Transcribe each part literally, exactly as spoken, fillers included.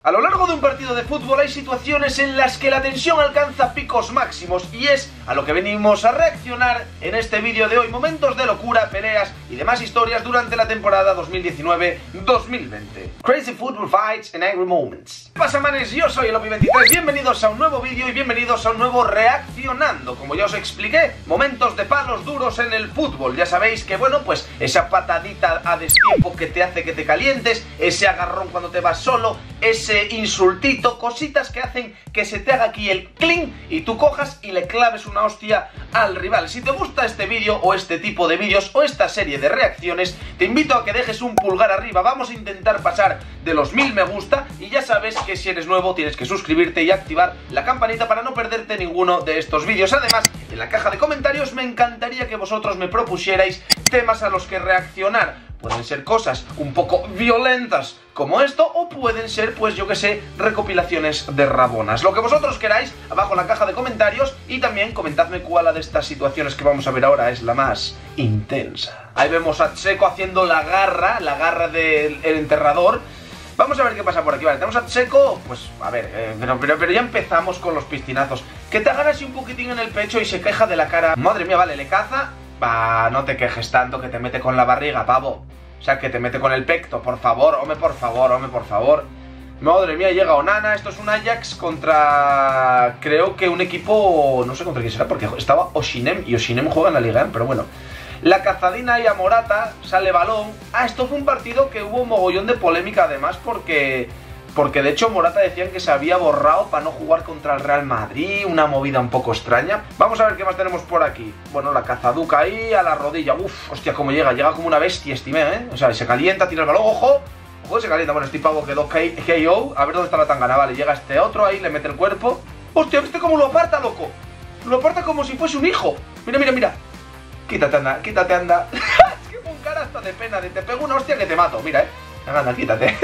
A lo largo de un partido de fútbol hay situaciones en las que la tensión alcanza picos máximos y es a lo que venimos a reaccionar en este vídeo de hoy. Momentos de locura, peleas y demás historias durante la temporada dos mil diecinueve dos mil veinte. Crazy football fights and angry moments. ¿Qué pasa, manes? Yo soy el Opi veintitrés, bienvenidos a un nuevo vídeo y bienvenidos a un nuevo reaccionando. Como ya os expliqué, momentos de palos duros en el fútbol. Ya sabéis que, bueno, pues esa patadita a destiempo que te hace que te calientes, ese agarrón cuando te vas solo, ese insultito, cositas que hacen que se te haga aquí el cling y tú cojas y le claves una hostia al rival. Si te gusta este vídeo o este tipo de vídeos o esta serie de reacciones, te invito a que dejes un pulgar arriba. Vamos a intentar pasar de los mil me gusta y ya sabes que si eres nuevo tienes que suscribirte y activar la campanita para no perderte ninguno de estos vídeos. Además, en la caja de comentarios me encantaría que vosotros me propusierais temas a los que reaccionar. Pueden ser cosas un poco violentas como esto, o pueden ser, pues yo que sé, recopilaciones de rabonas. Lo que vosotros queráis, abajo en la caja de comentarios, y también comentadme cuál de estas situaciones que vamos a ver ahora es la más intensa. Ahí vemos a Checo haciendo la garra, la garra del enterrador. Vamos a ver qué pasa por aquí. Vale, tenemos a Checo, pues a ver, eh, pero, pero, pero ya empezamos con los piscinazos. Que te agarra así un poquitín en el pecho y se queja de la cara. Madre mía, vale, le caza. Va, no te quejes tanto, que te mete con la barriga, pavo. O sea, que te mete con el pecto, por favor, hombre, por favor, hombre, por favor. Madre mía, llega Onana, esto es un Ajax contra... creo que un equipo... no sé contra quién será, porque estaba Oshinem, y Oshinem juega en la Liga, ¿eh? Pero bueno. La cazadina y a Morata, sale balón. Ah, esto fue un partido que hubo un mogollón de polémica además, porque... Porque de hecho Morata decían que se había borrado para no jugar contra el Real Madrid, una movida un poco extraña. Vamos a ver qué más tenemos por aquí. Bueno, la cazaduca ahí a la rodilla. Uf, hostia, cómo llega, llega como una bestia, estimé, ¿eh? O sea, se calienta, tira el balón, ojo. Ojo, se calienta. Bueno, este pavo quedó K O. A ver dónde está la tangana. Vale, llega este otro ahí, le mete el cuerpo. Hostia, ¿viste cómo lo aparta, loco? Lo aparta como si fuese un hijo. Mira, mira, mira. Quítate, anda, quítate, anda. Es que con cara hasta de pena, de te pego una hostia que te mato. Mira, eh. Anda, quítate.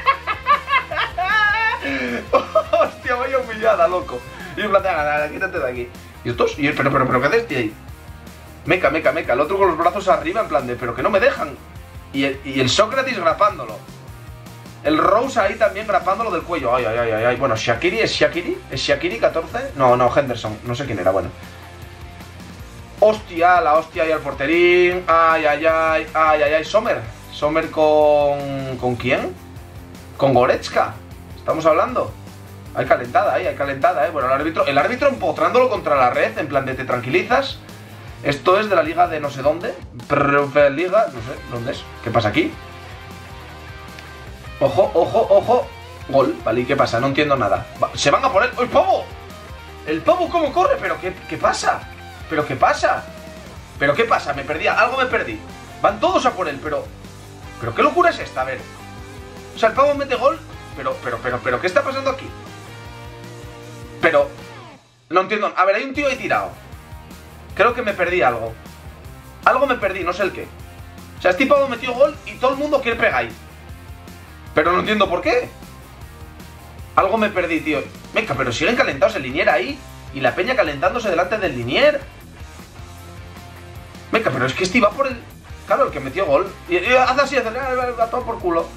Hostia, vaya humillada, loco. Y en plan, nada, quítate de aquí. ¿Y estos? ¿Y, pero, pero, pero, ¿qué haces, tío ahí? Meca, meca, meca. El otro con los brazos arriba, en plan de, pero que no me dejan. Y el, y el Sócrates grapándolo. El Rose ahí también grapándolo del cuello. Ay, ay, ay, ay. Bueno, Shaqiri, ¿es Shaqiri? ¿Es Shaqiri catorce? No, no, Henderson. No sé quién era, bueno. Hostia, la hostia ahí al porterín. Ay, ay, ay, ay, ay, ay. Sommer. Sommer con... ¿con quién? Con Goretzka. Estamos hablando. Hay calentada ahí, hay calentada, eh. Bueno, el árbitro, el árbitro empotrándolo contra la red, en plan de te tranquilizas. Esto es de la liga de no sé dónde. Liga, no sé, ¿dónde es? ¿Qué pasa aquí? Ojo, ojo, ojo. Gol, vale, ¿y qué pasa? No entiendo nada. Va, se van a por él. ¡El pavo! ¿El pavo cómo corre? ¿Pero qué, qué pasa? ¿Pero qué pasa? ¿Pero qué pasa? Me perdí, algo me perdí. Van todos a por él, pero... ¿Pero qué locura es esta? A ver. O sea, el pavo mete gol... Pero, pero, pero, pero, ¿qué está pasando aquí? Pero, no entiendo. A ver, hay un tío ahí tirado. Creo que me perdí algo. Algo me perdí, no sé el qué. O sea, este pavo metió gol y todo el mundo quiere pegar ahí. Pero no entiendo por qué. Algo me perdí, tío. Venga, pero siguen calentados el linier ahí. Y la peña calentándose delante del linier. Venga, pero es que este iba por el... Claro, el que metió gol. Y, y hace así, hace... A todo por culo.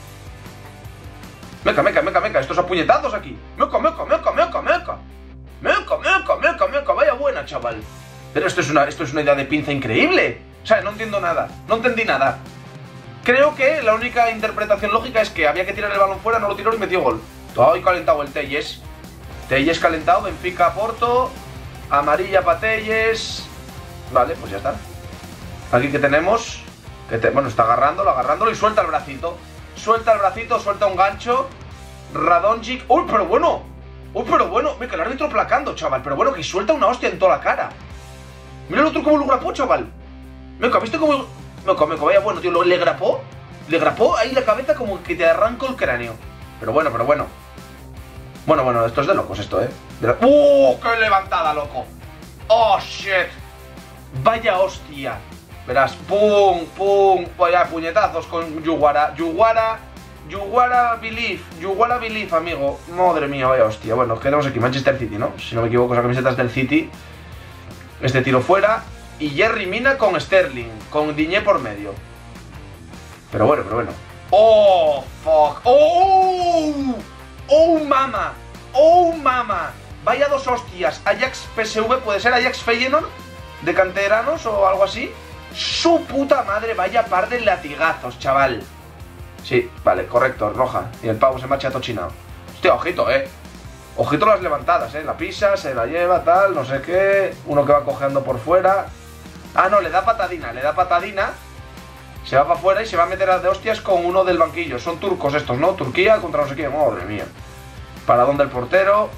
Meca, meca, meca, meca, estos apuñetazos aquí. Meca, meca, meca, meca, meca. Meca, meca, meca, meca, vaya buena, chaval. Pero esto es una, esto es una idea de pinza increíble. O sea, no entiendo nada, no entendí nada. Creo que la única interpretación lógica es que había que tirar el balón fuera, no lo tiró y metió gol. Todo calentado el Telles. Telles calentado, Benfica, Porto. Amarilla para Telles. Vale, pues ya está. Aquí que tenemos que te, bueno, está agarrándolo, agarrándolo y suelta el bracito. Suelta el bracito, suelta un gancho. Radonjic. ¡Uy, pero bueno! ¡Uy, pero bueno! Mira, el árbitro placando, chaval. Pero bueno, que suelta una hostia en toda la cara. Mira el otro cómo lo grapó, chaval. Meca, ¿viste cómo...? Meca, meca, vaya bueno, tío. ¿Le grapó? Le grapó ahí la cabeza como que te arrancó el cráneo. Pero bueno, pero bueno. Bueno, bueno, esto es de locos, esto, ¿eh? De la... ¡Uh! ¡Qué levantada, loco! ¡Oh, shit! Vaya hostia. Verás, pum, pum, vaya puñetazos con Yuguara, Yuguara, Yuguara Belief, Yuguara Belief, amigo. Madre mía, vaya hostia. Bueno, quedamos aquí, Manchester City, ¿no? Si no me equivoco, las camisetas del City. Este tiro fuera. Y Jerry Mina con Sterling, con Diñé por medio. Pero bueno, pero bueno. ¡Oh, fuck! ¡Oh! mama! ¡Oh, mama! Vaya dos hostias. Ajax P S V, ¿puede ser Ajax Feyenoord? ¿De canteranos o algo así? ¡Su puta madre! Vaya par de latigazos, chaval. Sí, vale, correcto, roja. Y el pavo se marcha tochinado. Hostia, ojito, eh. Ojito las levantadas, eh. La pisa, se la lleva, tal, no sé qué. Uno que va cojeando por fuera. Ah, no, le da patadina, le da patadina. Se va para afuera y se va a meter a de hostias con uno del banquillo. Son turcos estos, ¿no? Turquía contra no sé quién. Madre mía. Paradón del portero.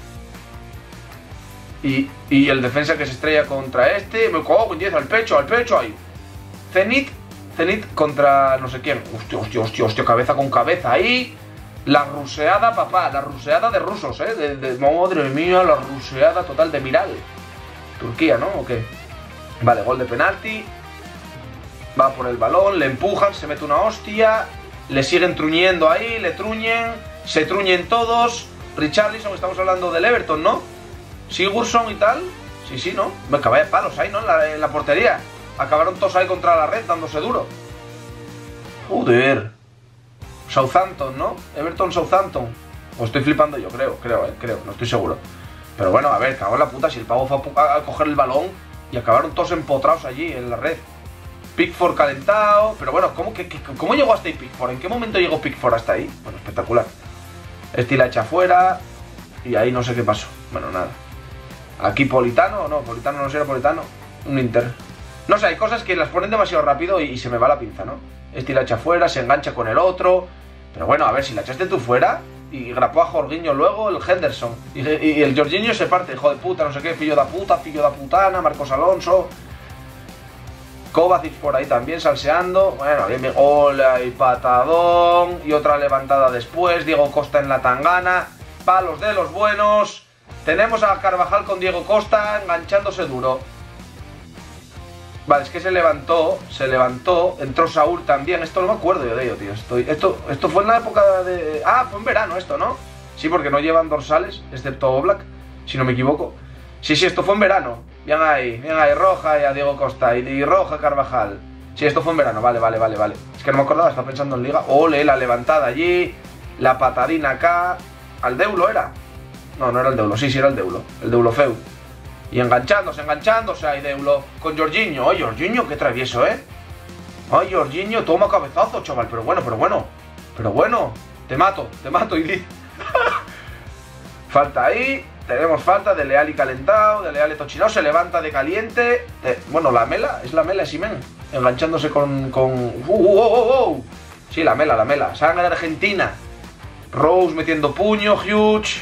Y, y el defensa que se estrella contra este. Me cago en diez, al pecho, al pecho ahí. Zenit. Zenit contra no sé quién. Hostia, hostia, hostia, hostia, cabeza con cabeza ahí. La ruseada, papá. La ruseada de rusos, ¿eh? De, de, madre mía, la ruseada total de Miral. Turquía, ¿no? ¿O qué? Vale, gol de penalti. Va por el balón, le empujan, se mete una hostia. Le siguen truñendo ahí, le truñen. Se truñen todos. Richarlison, estamos hablando del Everton, ¿no? Sigurdsson y tal. Sí, sí, ¿no? Me acabé de palos ahí, ¿no? En la, en la portería. Acabaron todos ahí contra la red, dándose duro. Joder. Southampton, ¿no? Everton, Southampton. O estoy flipando yo, creo, creo, eh, creo, no estoy seguro. Pero bueno, a ver, cago en la puta. Si el pavo fue a, a coger el balón y acabaron todos empotrados allí en la red. Pickford calentado. Pero bueno, ¿cómo, que, que, ¿cómo llegó hasta ahí Pickford? ¿En qué momento llegó Pickford hasta ahí? Bueno, espectacular. Este la echa afuera. Y ahí no sé qué pasó. Bueno, nada. Aquí Politano, no, Politano no será Politano. Un Inter. No sé, hay cosas que las ponen demasiado rápido y, y se me va la pinza, ¿no? Este la echa fuera, se engancha con el otro. Pero bueno, a ver, si la echaste tú fuera y grapó a Jorginho luego, el Henderson. Y, y el Jorginho se parte, hijo de puta, no sé qué, fillo da puta, fillo da putana, Marcos Alonso. Kovacic por ahí también salseando. Bueno, bien, bien. Hola y patadón. Y otra levantada después. Diego Costa en la tangana. Palos de los buenos. Tenemos a Carvajal con Diego Costa enganchándose duro. Vale, es que se levantó, se levantó, entró Saúl también. Esto no me acuerdo yo de ello, tío. Estoy, esto, esto fue en la época de... Ah, fue en verano esto, ¿no? Sí, porque no llevan dorsales, excepto Oblak, si no me equivoco. Sí, sí, esto fue en verano. Bien ahí, bien ahí, roja y a Diego Costa y, y roja Carvajal. Sí, esto fue en verano, vale, vale, vale, vale. Es que no me acordaba, estaba pensando en Liga. Ole, la levantada allí, la patadina acá. ¿Al Deulo era? No, no era el Deulo, sí, sí era el Deulo, el Deulofeu. Y enganchándose, enganchándose ahí Deulo con Jorginho. Ay, Jorginho, qué travieso, ¿eh? Ay, Jorginho, toma cabezazo, chaval. Pero bueno, pero bueno, pero bueno. Te mato, te mato y di. Falta ahí. Tenemos falta de Leal y calentado, de Leal y tochinado. Se levanta de caliente. Eh, bueno, la Mela, es la Mela Simen. Enganchándose con... con... Uh, uh, uh, uh, uh. Sí, la Mela, la Mela. Sangre argentina. Rose metiendo puño, huge.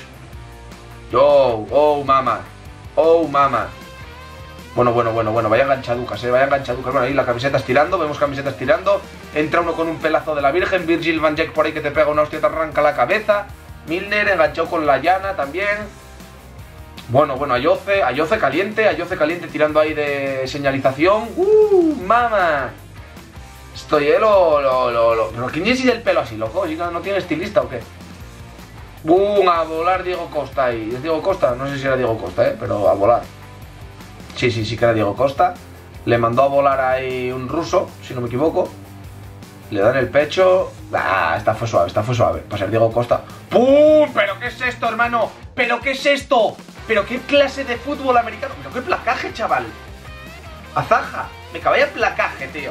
Yo, oh, mama. Oh, mama. Bueno, bueno, bueno, bueno. Vaya enganchaducas, eh. Vaya enganchaducas. Bueno, ahí la camiseta estirando. Vemos camiseta estirando. Entra uno con un pelazo de la Virgen. Virgil van Dijk por ahí que te pega una hostia, te arranca la cabeza. Milner enganchado con la llana también. Bueno, bueno, Ayoce. Ayoce caliente. Ayoce caliente tirando ahí de señalización. Uh, mama. Estoy, eh, lo, lo, lo, lo. ¿Pero quién es el pelo así, loco? ¿No tiene estilista o qué? ¡Bum! A volar Diego Costa ahí. ¿Es Diego Costa? No sé si era Diego Costa, ¿eh? Pero a volar. Sí, sí, sí que era Diego Costa. Le mandó a volar ahí un ruso, si no me equivoco. Le dan el pecho. Ah, esta fue suave, esta fue suave. Para ser Diego Costa. ¡Pum! ¿Pero qué es esto, hermano? ¿Pero qué es esto? ¿Pero qué clase de fútbol americano? ¿Pero qué placaje, chaval? Azaja. Me vaya placaje, tío.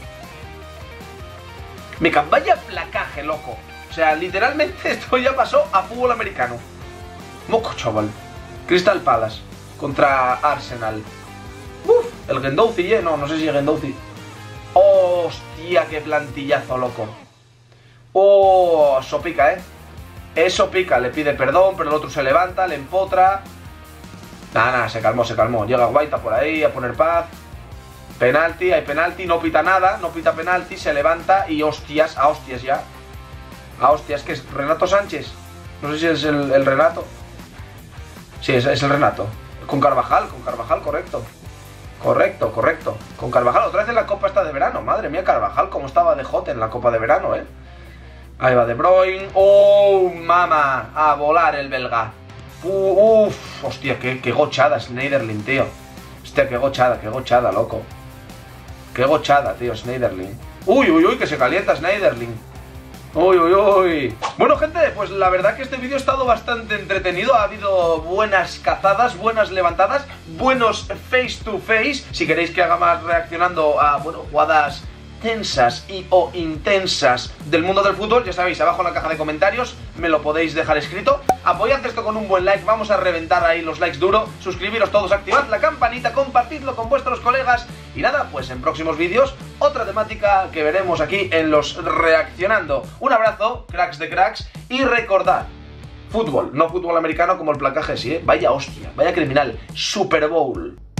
Me vaya placaje, loco. O sea, literalmente esto ya pasó a fútbol americano. Moco, chaval. Crystal Palace contra Arsenal. Uf, el Guendouzi, ¿eh? No, no sé si es Guendouzi. Hostia, qué plantillazo, loco. Oh, eso pica, ¿eh? Eso pica, le pide perdón, pero el otro se levanta, le empotra. Nada, nada, se calmó, se calmó. Llega Guaita por ahí a poner paz. Penalti, hay penalti, no pita nada, no pita penalti, se levanta y hostias, a hostias ya. A hostias, que es Renato Sánchez. No sé si es el, el Renato. Sí, es, es el Renato. Con Carvajal, con Carvajal, correcto. Correcto, correcto. Con Carvajal, otra vez en la Copa esta de verano. Madre mía, Carvajal, cómo estaba de hot en la Copa de verano, eh. Ahí va De Bruyne. ¡Oh, mama! A volar el belga. Uh, ¡Uf! Hostia, qué, qué gochada Schneiderlin, tío. Hostia, qué gochada, qué gochada, loco. Qué gochada, tío, Schneiderlin. Uy, uy, uy, que se calienta Schneiderlin. Uy, uy, uy. Bueno, gente, pues la verdad que este vídeo ha estado bastante entretenido. Ha habido buenas cazadas, buenas levantadas, buenos face to face. Si queréis que haga más reaccionando a, bueno, jugadas tensas y o intensas del mundo del fútbol, ya sabéis, abajo en la caja de comentarios me lo podéis dejar escrito. Apoyad esto con un buen like, vamos a reventar ahí los likes duro. Suscribiros todos, activad la campanita, compartidlo con vuestros colegas. Y nada, pues en próximos vídeos, otra temática que veremos aquí en los Reaccionando. Un abrazo, cracks de cracks, y recordad, fútbol, no fútbol americano como el placaje, sí, ¿eh? Vaya hostia, vaya criminal, Super Bowl.